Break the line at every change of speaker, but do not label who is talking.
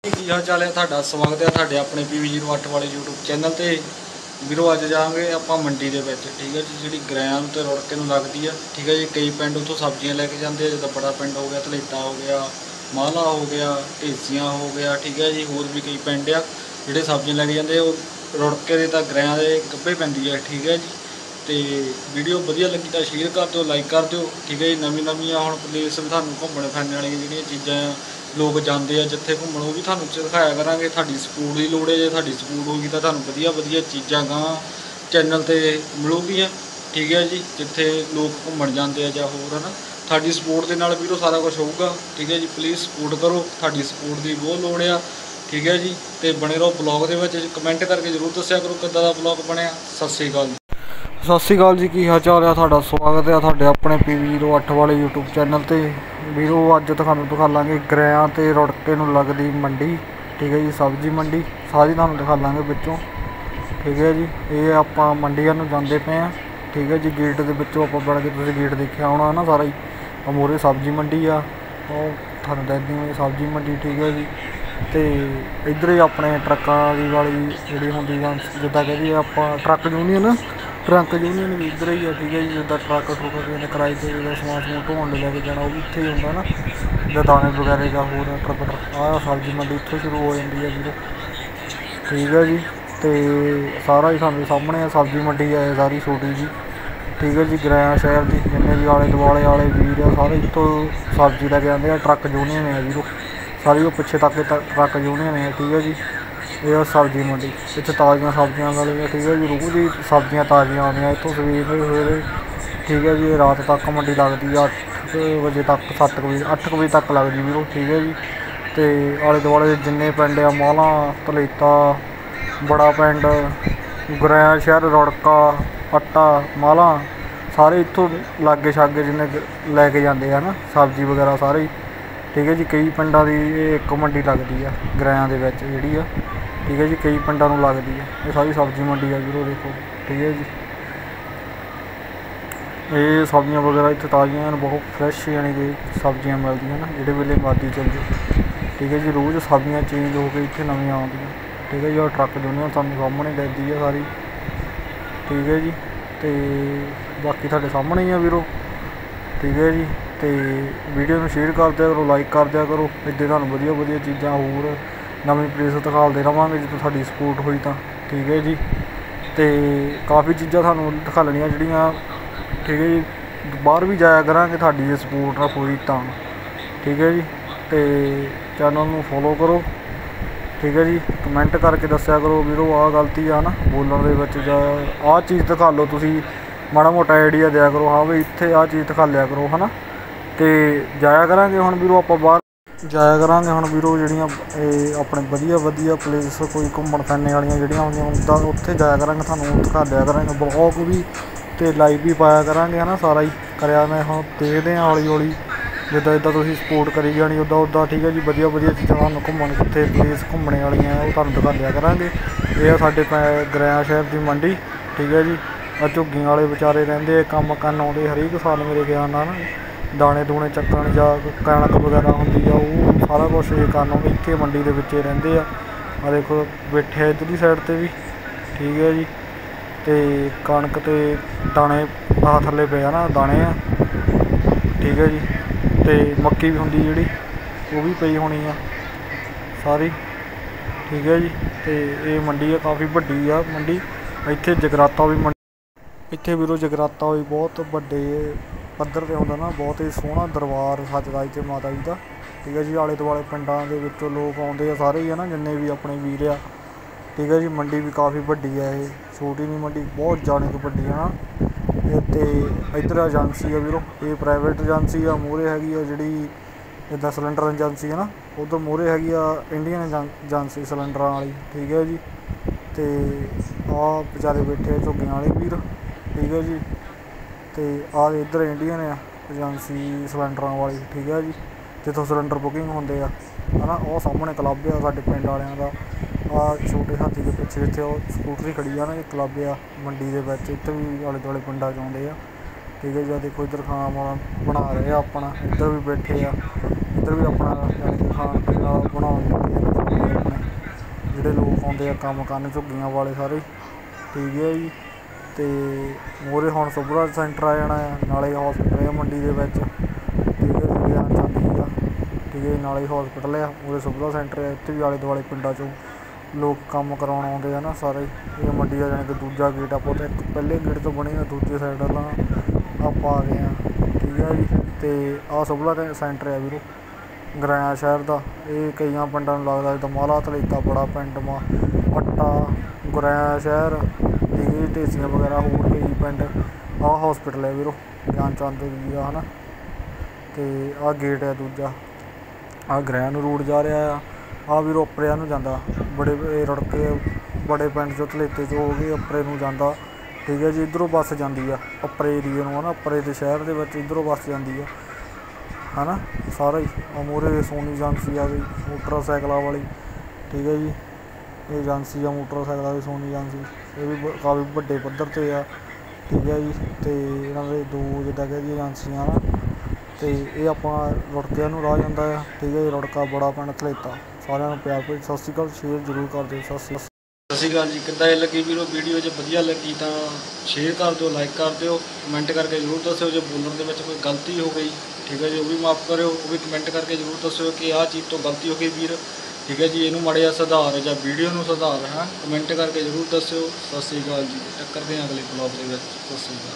ਕੀ ਹਾਲ ਚਾਲ ਹੈ ਤੁਹਾਡਾ। ਸਵਾਗਤ ਹੈ ਤੁਹਾਡੇ ਆਪਣੇ PV08 ਵਾਲੇ YouTube ਚੈਨਲ ਤੇ। ਵੀਰੋ ਅੱਜ ਜਾਵਾਂਗੇ ਆਪਾਂ ਮੰਡੀ ਦੇ ਵਿੱਚ, ਠੀਕ ਹੈ ਜੀ, ਜਿਹੜੀ ਗਰੈਆਂ ਤੇ ਰੁੜਕੇ ਨੂੰ ਲੱਗਦੀ ਆ, ਠੀਕ ਹੈ ਜੀ। ਕਈ ਪਿੰਡ ਉੱਥੋਂ ਸਬਜ਼ੀਆਂ ਲੈ ਕੇ ਜਾਂਦੇ ਆ, ਜਿੱਦਾਂ ਬੜਾ ਪਿੰਡ ਹੋ ਗਿਆ, ਧਲੇਟਾ ਹੋ ਗਿਆ, ਮਾਲਾ ਹੋ ਗਿਆ, ਢੇਸੀਆਂ ਹੋ ਗਿਆ, ਠੀਕ ਹੈ ਜੀ। ਹੋਰ ਵੀ ਕਈ ਪਿੰਡ ਆ ਜਿਹੜੇ ਸਬਜ਼ੀਆਂ ਲੈ ਕੇ ਜਾਂਦੇ ਆ, ਉਹ ਰੁੜਕੇ ਦੇ ਤਾਂ ਗਰੈਆਂ ਦੇ ਗੱਭੇ ਪੈਂਦੀ ਹੈ, ਠੀਕ ਹੈ ਜੀ। ਤੇ ਵੀਡੀਓ ਵਧੀਆ ਲੱਗੀ ਤਾਂ ਸ਼ੇਅਰ ਕਰ ਦਿਓ, ਲਾਈਕ ਕਰ ਦਿਓ, ਠੀਕ ਹੈ ਜੀ। ਨਵੀਆਂ ਹੁਣ ਪਲੇਸ ਵੀ ਤੁਹਾਨੂੰ ਘੁੰਮਣ ਫਿਰਨ ਵਾਲੀਆਂ ਜਿਹੜੀਆਂ ਚੀਜ਼ਾਂ ਲੋਕ ਜਾਂਦੇ ਆ ਜਿੱਥੇ ਘੁੰਮਣ, ਉਹ ਵੀ ਤੁਹਾਨੂੰ ਦਿਖਾਇਆ ਕਰਾਂਗੇ। ਤੁਹਾਡੀ ਸਪੋਰਟ ਦੀ ਲੋੜ ਹੈ, ਜੇ ਤੁਹਾਡੀ ਸਪੋਰਟ ਹੋਊਗੀ ਤਾਂ ਤੁਹਾਨੂੰ ਵਧੀਆ ਚੀਜ਼ਾਂ ਗਾਂ ਚੈਨਲ 'ਤੇ ਮਿਲੂਗੀਆਂ, ਠੀਕ ਹੈ ਜੀ। ਜਿੱਥੇ ਲੋਕ ਘੁੰਮਣ ਜਾਂਦੇ ਆ ਜਾਂ ਹੋਰ ਹੈ ਨਾ, ਤੁਹਾਡੀ ਸਪੋਰਟ ਦੇ ਨਾਲ ਵੀਰੋ ਸਾਰਾ ਕੁਝ ਹੋਊਗਾ, ਠੀਕ ਹੈ ਜੀ। ਪਲੀਜ਼ ਸਪੋਰਟ ਕਰੋ, ਤੁਹਾਡੀ ਸਪੋਰਟ ਦੀ ਬਹੁਤ ਲੋੜ ਆ, ਠੀਕ ਹੈ ਜੀ। ਅਤੇ ਬਣੇ ਰਹੋ ਬਲੌਗ ਦੇ ਵਿੱਚ, ਕਮੈਂਟ ਕਰਕੇ ਜ਼ਰੂਰ ਦੱਸਿਆ ਕਰੋ ਕਿੱਦਾਂ ਦਾ ਬਲੌਗ ਬਣਿਆ। ਸਤਿ ਸ਼੍ਰੀ ਅਕਾਲ ਜੀ। ਸਤਿ ਸ਼੍ਰੀ ਅਕਾਲ ਜੀ, ਕੀ ਹਾਲ ਚਾਲ ਆ ਤੁਹਾਡਾ। ਸਵਾਗਤ ਹੈ ਤੁਹਾਡੇ ਆਪਣੇ PV08 ਵਾਲੇ YouTube ਚੈਨਲ 'ਤੇ। ਵੀਰੋ ਅੱਜ ਤੁਹਾਨੂੰ ਦਿਖਾ ਲਾਂਗੇ ਗਰੈਆਂ ਅਤੇ ਰੁੜਕੇ ਨੂੰ ਲੱਗਦੀ ਮੰਡੀ, ਠੀਕ ਹੈ ਜੀ। ਸਬਜ਼ੀ ਮੰਡੀ ਸਾਰੀ ਤੁਹਾਨੂੰ ਦਿਖਾ ਲਾਂਗੇ ਵਿੱਚੋਂ, ਠੀਕ ਹੈ ਜੀ। ਇਹ ਆਪਾਂ ਮੰਡੀਆਂ ਨੂੰ ਜਾਂਦੇ ਪਏ ਹਾਂ, ਠੀਕ ਹੈ ਜੀ। ਗੇਟ ਦੇ ਵਿੱਚੋਂ ਆਪਾਂ ਬਣ ਕੇ, ਤੁਸੀਂ ਗੇਟ ਦੇਖਿਆ ਹੋਣਾ ਨਾ ਸਾਰਾ ਹੀ। ਮੂਹਰੇ ਸਬਜ਼ੀ ਮੰਡੀ ਆ, ਉਹ ਤੁਹਾਨੂੰ ਦੱਸਦੀ ਹੋਈ ਸਬਜ਼ੀ ਮੰਡੀ, ਠੀਕ ਹੈ ਜੀ। ਅਤੇ ਇੱਧਰ ਹੀ ਆਪਣੇ ਟਰੱਕਾਂ ਦੀ ਵਾਲੀ ਜਿਹੜੀ ਹੁੰਦੀ ਆ, ਜਿੱਦਾਂ ਕਹਿੰਦੀ ਆਪਾਂ ਟਰੱਕ ਯੂਨੀਅਨ ਵੀ ਇੱਧਰ ਹੀ ਆ, ਠੀਕ ਹੈ ਜੀ। ਜਿੱਦਾਂ ਟਰੱਕ ਕਿਸੇ ਨੇ ਕਿਰਾਏ 'ਤੇ ਜਿਹੜਾ ਸਮਾਨ ਢੋਣ ਲੈ ਕੇ ਜਾਣਾ, ਉਹ ਵੀ ਇੱਥੇ ਹੀ ਹੁੰਦਾ ਨਾ, ਜਿੱਦਾਂ ਦਾਣੇ ਵਗੈਰਾ ਜਾਂ ਹੋਰ ਟਰੱਕ। ਆਹ ਸਬਜ਼ੀ ਮੰਡੀ ਇੱਥੋਂ ਸ਼ੁਰੂ ਹੋ ਜਾਂਦੀ ਹੈ ਵੀਰੋ, ਠੀਕ ਹੈ ਜੀ। ਅਤੇ ਸਾਰਾ ਹੀ ਸਾਨੂੰ ਸਾਹਮਣੇ ਸਬਜ਼ੀ ਮੰਡੀ ਹੈ ਸਾਰੀ ਛੋਟੀ ਜੀ, ਠੀਕ ਹੈ ਜੀ। ਗਰੈਆਂ ਸ਼ਹਿਰ ਦੀ ਜਿੰਨੇ ਵੀ ਆਲੇ ਦੁਆਲੇ ਵਾਲੇ ਵੀਰ ਆ, ਸਾਰੇ ਇੱਥੋਂ ਸਬਜ਼ੀ ਲੈ ਕੇ ਆਉਂਦੇ ਆ। ਟਰੱਕ ਯੂਨੀਅਨ ਹੈ ਵੀਰੋ ਸਾਰੀ, ਉਹ ਪਿੱਛੇ ਤੱਕ ਟਰੱਕ ਯੂਨੀਅਨ ਹੈ, ਠੀਕ ਹੈ ਜੀ। ਇਹ ਆ ਸਬਜ਼ੀ ਮੰਡੀ, ਇੱਥੇ ਤਾਜ਼ੀਆਂ ਸਬਜ਼ੀਆਂ ਮਿਲਦੀਆਂ, ਠੀਕ ਹੈ ਜੀ। ਰੋਜ਼ ਹੀ ਸਬਜ਼ੀਆਂ ਤਾਜ਼ੀਆਂ ਆਉਂਦੀਆਂ ਇੱਥੋਂ ਸਵੇਰੇ, ਠੀਕ ਹੈ ਜੀ। ਰਾਤ ਤੱਕ ਮੰਡੀ ਲੱਗਦੀ ਆ, 8 ਵਜੇ ਤੱਕ, 7 ਵਜੇ 8 ਵਜੇ ਤੱਕ ਲੱਗਦੀ ਵੀਰੋ, ਠੀਕ ਹੈ ਜੀ। ਅਤੇ ਆਲੇ ਦੁਆਲੇ ਜਿੰਨੇ ਪਿੰਡ ਆ, ਮਾਲਾ, ਧਲੇਤਾ, ਬੜਾ ਪਿੰਡ, ਗਰੈਆਂ ਸ਼ਹਿਰ, ਰੁੜਕਾ, ਪੱਟਾ, ਮਾਲਾ, ਸਾਰੇ ਇੱਥੋਂ ਲਾਗੇ ਛਾਗੇ ਜਿੰਨੇ ਲੈ ਕੇ ਜਾਂਦੇ ਆ ਨਾ ਸਬਜ਼ੀ ਵਗੈਰਾ ਸਾਰੇ ਹੀ, ਠੀਕ ਹੈ ਜੀ। ਕਈ ਪਿੰਡਾਂ ਦੀ ਇਹ ਇੱਕ ਮੰਡੀ ਲੱਗਦੀ ਆ ਗਰੈਆਂ ਦੇ ਵਿੱਚ ਜਿਹੜੀ ਆ, ਠੀਕ ਹੈ ਜੀ। ਕਈ ਪਿੰਡਾਂ ਨੂੰ ਲੱਗਦੀ ਆ ਇਹ ਸਾਰੀ ਸਬਜ਼ੀ ਮੰਡੀ ਆ ਵੀਰੋ, ਦੇਖੋ, ਠੀਕ ਹੈ ਜੀ। ਇਹ ਸਬਜ਼ੀਆਂ ਵਗੈਰਾ ਇੱਥੇ ਤਾਜ਼ੀਆਂ ਬਹੁਤ ਫਰੈਸ਼, ਯਾਨੀ ਕਿ ਸਬਜ਼ੀਆਂ ਮਿਲਦੀਆਂ ਨਾ, ਜਿਹੜੇ ਵੇਲੇ ਮਰਜ਼ੀ ਚੱਲ ਜਾਓ, ਠੀਕ ਹੈ ਜੀ। ਰੋਜ਼ ਸਬਜ਼ੀਆਂ ਚੇਂਜ ਹੋ ਕੇ ਇੱਥੇ ਨਵੀਆਂ ਆਉਂਦੀਆਂ, ਠੀਕ ਹੈ ਜੀ। ਔਰ ਟਰੱਕ ਯੂਨੀਅਨ ਤੁਹਾਨੂੰ ਸਾਹਮਣੇ ਦਿਖਦੀ ਆ ਸਾਰੀ, ਠੀਕ ਹੈ ਜੀ। ਅਤੇ ਬਾਕੀ ਤੁਹਾਡੇ ਸਾਹਮਣੇ ਹੀ ਆ ਵੀਰੋ, ਠੀਕ ਹੈ ਜੀ। ਅਤੇ ਵੀਡੀਓ ਨੂੰ ਸ਼ੇਅਰ ਕਰ ਦਿਆ ਕਰੋ, ਲਾਈਕ ਕਰ ਦਿਆ ਕਰੋ। ਇੱਦਾਂ ਤੁਹਾਨੂੰ ਵਧੀਆ ਚੀਜ਼ਾਂ ਹੋਰ ਨਵੀਂ ਪਲੇਸ ਦਿਖਾਉਂਦੇ ਰਹਾਂਗੇ ਜਦੋਂ ਤੁਹਾਡੀ ਸਪੋਰਟ ਹੋਈ ਤਾਂ, ਠੀਕ ਹੈ ਜੀ। ਅਤੇ ਕਾਫੀ ਚੀਜ਼ਾਂ ਤੁਹਾਨੂੰ ਦਿਖਾ ਲੈਣੀਆਂ ਜਿਹੜੀਆਂ, ਠੀਕ ਹੈ ਜੀ। ਬਾਹਰ ਵੀ ਜਾਇਆ ਕਰਾਂਗੇ ਤੁਹਾਡੀ ਜੇ ਸਪੋਰਟ ਨਾਲ ਹੋਈ ਤਾਂ, ਠੀਕ ਹੈ ਜੀ। ਅਤੇ ਚੈਨਲ ਨੂੰ ਫੋਲੋ ਕਰੋ, ਠੀਕ ਹੈ ਜੀ। ਕਮੈਂਟ ਕਰਕੇ ਦੱਸਿਆ ਕਰੋ ਵੀਰੋ ਆਹ ਗਲਤੀ ਆ ਨਾ ਬੋਲਣ ਦੇ ਵਿੱਚ, ਜਾਂ ਆਹ ਚੀਜ਼ ਦਿਖਾ ਲਓ, ਤੁਸੀਂ ਮਾੜਾ ਮੋਟਾ ਆਈਡੀਆ ਦਿਆ ਕਰੋ, ਹਾਂ ਵੀ ਇੱਥੇ ਆਹ ਚੀਜ਼ ਦਿਖਾ ਲਿਆ ਕਰੋ, ਹੈ ਨਾ। ਅਤੇ ਜਾਇਆ ਕਰਾਂਗੇ ਹੁਣ ਵੀਰੋ ਆਪਾਂ ਬਾਹਰ ਜਾਇਆ ਕਰਾਂਗੇ ਹੁਣ ਵੀਰੋ, ਜਿਹੜੀਆਂ ਇਹ ਆਪਣੇ ਵਧੀਆ ਪਲੇਸ ਕੋਈ ਘੁੰਮਣ ਫਿਰਨੇ ਵਾਲੀਆਂ ਜਿਹੜੀਆਂ ਹੁੰਦੀਆਂ ਉੱਦਾਂ ਉੱਥੇ ਜਾਇਆ ਕਰਾਂਗੇ, ਤੁਹਾਨੂੰ ਦਿਖਾ ਦਿਆ ਕਰਾਂਗੇ। ਬਲੌਗ ਵੀ ਅਤੇ ਲਾਈਵ ਵੀ ਪਾਇਆ ਕਰਾਂਗੇ, ਹੈ ਨਾ। ਸਾਰਾ ਹੀ ਕਰਿਆ ਮੈਂ, ਹੁਣ ਦੇਖਦੇ ਹਾਂ ਹੌਲੀ ਜਿੱਦਾਂ ਤੁਸੀਂ ਸਪੋਰਟ ਕਰੀ ਜਾਣੀ ਉੱਦਾਂ, ਠੀਕ ਹੈ ਜੀ। ਵਧੀਆ ਚੀਜ਼ਾਂ ਤੁਹਾਨੂੰ ਘੁੰਮਣ ਕਿੱਥੇ ਪਲੇਸ ਘੁੰਮਣੇ ਵਾਲੀਆਂ ਉਹ ਤੁਹਾਨੂੰ ਦਿਖਾ ਦਿਆ ਕਰਾਂਗੇ। ਇਹ ਆ ਸਾਡੇ ਗਰੈਆਂ ਸ਼ਹਿਰ ਦੀ ਮੰਡੀ, ਠੀਕ ਹੈ ਜੀ। ਆ ਝੁੱਗੀਆਂ ਵਾਲੇ ਵਿਚਾਰੇ ਰਹਿੰਦੇ ਆ, ਕੰਮ ਕਰਨ ਆਉਂਦੇ ਹਰੇਕ ਸਾਲ ਮੇਰੇ ਗਿਆਨ ਨਾਲ, ਦਾਣੇ ਦੂਣੇ ਚੱਕਣ ਜਾਂ ਕਣਕ ਵਗੈਰਾ ਹੁੰਦੀ ਆ, ਉਹ ਸਾਰਾ ਕੁਛ ਇਹ ਕਰਨ ਆਉਂਦੇ ਇੱਥੇ ਮੰਡੀ ਦੇ ਵਿੱਚ ਰਹਿੰਦੇ ਆ। ਆਹ ਦੇਖੋ ਬੈਠੇ ਆ ਇੱਧਰਲੀ ਸਾਈਡ 'ਤੇ ਵੀ, ਠੀਕ ਹੈ ਜੀ। ਅਤੇ ਕਣਕ ਅਤੇ ਦਾਣੇ ਆਹ ਥੱਲੇ ਪਏ ਆ ਨਾ, ਦਾਣੇ ਆ, ਠੀਕ ਹੈ ਜੀ। ਅਤੇ ਮੱਕੀ ਵੀ ਹੁੰਦੀ ਜਿਹੜੀ, ਉਹ ਵੀ ਪਈ ਹੋਣੀ ਆ ਸਾਰੀ, ਠੀਕ ਹੈ ਜੀ। ਅਤੇ ਇਹ ਮੰਡੀ ਆ ਕਾਫੀ ਵੱਡੀ ਆ ਮੰਡੀ। ਇੱਥੇ ਜਗਰਾਤਾ ਵੀ ਇੱਥੇ ਵੀਰੋ ਜਗਰਾਤਾ ਵੀ ਬਹੁਤ ਵੱਡੇ ਪੱਧਰ 'ਤੇ ਹੁੰਦਾ ਨਾ, ਬਹੁਤ ਹੀ ਸੋਹਣਾ ਦਰਬਾਰ ਸੱਜਦਾ ਇੱਥੇ ਮਾਤਾ ਜੀ ਦਾ, ਠੀਕ ਹੈ ਜੀ। ਆਲੇ ਦੁਆਲੇ ਪਿੰਡਾਂ ਦੇ ਵਿੱਚੋਂ ਲੋਕ ਆਉਂਦੇ ਆ ਸਾਰੇ ਹੀ, ਹੈ ਨਾ, ਜਿੰਨੇ ਵੀ ਆਪਣੇ ਵੀਰ ਆ, ਠੀਕ ਹੈ ਜੀ। ਮੰਡੀ ਵੀ ਕਾਫੀ ਵੱਡੀ ਆ, ਇਹ ਛੋਟੀ ਨਹੀਂ ਮੰਡੀ, ਬਹੁਤ ਜ਼ਿਆਦਾ ਵੱਡੀ ਹੈ ਨਾ। ਅਤੇ ਇੱਧਰ ਏਜੰਸੀ ਆ ਵੀਰੋ, ਇਹ ਪ੍ਰਾਈਵੇਟ ਏਜੰਸੀ ਆ। ਮੂਹਰੇ ਹੈਗੀ ਆ ਜਿਹੜੀ ਜਿੱਦਾਂ ਸਿਲੰਡਰ ਏਜੰਸੀ ਹੈ ਨਾ, ਉੱਧਰ ਮੂਹਰੇ ਹੈਗੀ ਆ ਇੰਡੀਅਨ ਏਜੰਸੀ ਸਿਲੰਡਰਾਂ ਵਾਲੀ, ਠੀਕ ਹੈ ਜੀ। ਅਤੇ ਆਹ ਵਿਚਾਰੇ ਬੈਠੇ ਆ ਝੁੱਗੀਆਂ ਵਾਲੇ ਵੀਰ, ਠੀਕ ਹੈ ਜੀ। ਅਤੇ ਆਹ ਇੱਧਰ ਇੰਡੀਅਨ ਆ ਏਜੰਸੀ ਸਿਲੰਡਰਾਂ ਵਾਲੀ, ਠੀਕ ਹੈ ਜੀ, ਜਿੱਥੋਂ ਸਿਲੰਡਰ ਬੁਕਿੰਗ ਹੁੰਦੇ ਆ, ਹੈ ਨਾ। ਉਹ ਸਾਹਮਣੇ ਕਲੱਬ ਆ ਸਾਡੇ ਪਿੰਡ ਵਾਲਿਆਂ ਦਾ, ਆਹ ਛੋਟੇ ਹਾਥੀ ਦੇ ਪਿੱਛੇ ਜਿੱਥੇ ਉਹ ਸਕੂਟਰੀ ਖੜੀ ਆ ਨਾ, ਇਹ ਕਲੱਬ ਆ ਮੰਡੀ ਦੇ ਵਿੱਚ। ਇੱਥੇ ਵੀ ਆਲੇ ਦੁਆਲੇ ਪਿੰਡਾਂ 'ਚ ਆਉਂਦੇ ਆ, ਠੀਕ ਹੈ ਜੀ। ਦੇਖੋ ਇੱਧਰ ਖਾਣਾ ਬਣਾ ਰਹੇ ਆ ਆਪਣਾ, ਇੱਧਰ ਵੀ ਬੈਠੇ ਆ, ਇੱਧਰ ਵੀ ਆਪਣਾ ਯਾਨੀ ਕਿ ਖਾਣ ਪੀਣ ਵਾਲਾ ਬਣਾਉਣ ਆਉਂਦੇ ਆ ਕੰਮ ਕਰਨ ਝੁੱਗੀਆਂ ਵਾਲੇ ਸਾਰੇ, ਠੀਕ ਹੈ ਜੀ। ਅਤੇ ਮੂਹਰੇ ਹੁਣ ਸੁਭਰਾ ਸੈਂਟਰ ਆ ਜਾਣਾ ਆ, ਨਾਲੇ ਹੋਸਪਿਟਲ ਆ ਮੰਡੀ ਦੇ ਵਿੱਚ, ਠੀਕ ਹੈ ਜੀ। ਗਿਆਨ ਚੰਦ ਜੀ ਦਾ, ਠੀਕ ਹੈ ਜੀ, ਨਾਲੇ ਹੋਸਪਿਟਲ ਆ, ਮੂਹਰੇ ਸੁਭਰਾ ਸੈਂਟਰ ਆ। ਇੱਥੇ ਵੀ ਆਲੇ ਦੁਆਲੇ ਪਿੰਡਾਂ 'ਚੋਂ ਲੋਕ ਕੰਮ ਕਰਾਉਣ ਆਉਂਦੇ ਆ ਨਾ ਸਾਰੇ। ਇਹ ਮੰਡੀ ਦਾ ਜਾਣੀ ਕਿ ਦੂਜਾ ਗੇਟ ਆਪਾਂ ਤਾਂ ਇੱਕ ਪਹਿਲੇ ਗੇਟ ਤੋਂ ਬਣੇ ਆ, ਦੂਜੇ ਸਾਈਡ ਵਾਲਾ ਆਪਾਂ ਆ ਗਏ ਹਾਂ, ਠੀਕ ਹੈ ਜੀ। ਅਤੇ ਆਹ ਸੁਭਰਾ ਸੈਂਟਰ ਆ ਵੀਰੋ ਗਰਾਇਆ ਸ਼ਹਿਰ ਦਾ। ਇਹ ਕਈਆਂ ਪਿੰਡਾਂ ਨੂੰ ਲੱਗਦਾ ਜਿੱਦਾਂ ਮਾਲਾ ਧਲੇਤਾ ਬੜਾ ਪਿੰਡ ਮੱਟਾ ਗਰਾਇਆ ਸ਼ਹਿਰ, ਠੀਕ ਹੈ ਜੀ, ਢੇਸੀਆਂ ਵਗੈਰਾ ਹੋਰ ਕਈ ਪਿੰਡ। ਆਹ ਹੋਸਪਿਟਲ ਹੈ ਵੀਰੋ ਗਿਆਨ ਚੰਦ ਜੀ ਦਾ, ਹੈ ਨਾ। ਅਤੇ ਆਹ ਗੇਟ ਆ ਦੂਜਾ, ਆਹ ਗਰਾਇਆ ਨੂੰ ਰੂਟ ਜਾ ਰਿਹਾ ਆ। ਆਹ ਵੀਰੋ ਉੱਪਰਿਆਂ ਨੂੰ ਜਾਂਦਾ, ਬੜੇ ਰੁੜਕੇ ਬੜੇ ਪਿੰਡ 'ਚੋਂ ਧਲੇਤੇ 'ਚੋਂ ਹੋ ਕੇ ਉੱਪਰੇ ਨੂੰ ਜਾਂਦਾ, ਠੀਕ ਹੈ ਜੀ। ਇੱਧਰੋਂ ਬੱਸ ਜਾਂਦੀ ਆ ਉੱਪਰੇ ਏਰੀਏ ਨੂੰ, ਹੈ ਨਾ, ਉੱਪਰੇ ਦੇ ਸ਼ਹਿਰ ਦੇ ਵਿੱਚ ਇੱਧਰੋਂ ਬੱਸ ਜਾਂਦੀ ਆ, ਹੈ ਨਾ, ਸਾਰਾ ਹੀ। ਆ ਮੂਹਰੇ ਸੋਨੀ ਏਜੰਸੀ ਆ ਗਈ ਮੋਟਰਸਾਈਕਲਾਂ ਵਾਲੀ, ਠੀਕ ਹੈ ਜੀ। ਇਹ ਏਜੰਸੀ ਆ ਮੋਟਰਸਾਈਕਲਾਂ ਦੀ ਸੋਨੀ ਏਜੰਸੀ, ਇਹ ਵੀ ਕਾਫੀ ਵੱਡੇ ਪੱਧਰ 'ਤੇ ਆ, ਠੀਕ ਹੈ ਜੀ। ਅਤੇ ਇਹਨਾਂ ਦੇ ਦੋ ਜਿੱਦਾਂ ਕਿ ਜੀ ਏਜੰਸੀਆਂ ਨਾ, ਅਤੇ ਇਹ ਆਪਾਂ ਰੁੜਕਿਆਂ ਨੂੰ ਰਾਹ ਜਾਂਦਾ ਆ, ਠੀਕ ਹੈ ਜੀ। ਰੁੜਕਾ ਬੜਾ ਪਿੰਡ ਧਲੇਤਾ। ਸਾਰਿਆਂ ਨੂੰ ਪਿਆਰ ਭੇਟ ਸਤਿ ਸ਼੍ਰੀ ਅਕਾਲ, ਸ਼ੇਅਰ ਜ਼ਰੂਰ ਕਰ ਦਿਓ। ਸਤਿ ਸ਼੍ਰੀ ਅਕਾਲ ਜੀ। ਕਿੱਦਾਂ ਇਹ ਲੱਗੀ ਵੀਰੋ ਵੀਡੀਓ? ਜੇ ਵਧੀਆ ਲੱਗੀ ਤਾਂ ਸ਼ੇਅਰ ਕਰ ਦਿਓ, ਲਾਈਕ ਕਰ ਦਿਓ, ਕਮੈਂਟ ਕਰਕੇ ਜ਼ਰੂਰ ਦੱਸਿਓ। ਜੇ ਬੋਲਣ ਦੇ ਵਿੱਚ ਕੋਈ ਗਲਤੀ ਹੋ ਗਈ, ਠੀਕ ਹੈ ਜੀ, ਉਹ ਵੀ ਮਾਫ਼ ਕਰਿਓ। ਉਹ ਵੀ ਕਮੈਂਟ ਕਰਕੇ ਜ਼ਰੂਰ ਦੱਸਿਓ ਕਿ ਆਹ ਚੀਜ਼ ਤੋਂ ਗਲਤੀ ਹੋ ਗਈ ਵੀਰ, ਠੀਕ ਹੈ ਜੀ। ਇਹਨੂੰ ਮਾੜਾ ਜਿਹਾ ਸੁਧਾਰ ਜਾਂ ਵੀਡੀਓ ਨੂੰ ਸੁਧਾਰ, ਕਮੈਂਟ ਕਰਕੇ ਜ਼ਰੂਰ ਦੱਸਿਓ। ਸਤਿ ਸ਼੍ਰੀ ਅਕਾਲ ਜੀ। ਟੱਕਰਦੇ ਹਾਂ ਅਗਲੇ ਬਲੌਗ ਦੇ ਵਿੱਚ। ਸਤਿ ਸ਼੍ਰੀ ਅਕਾਲ।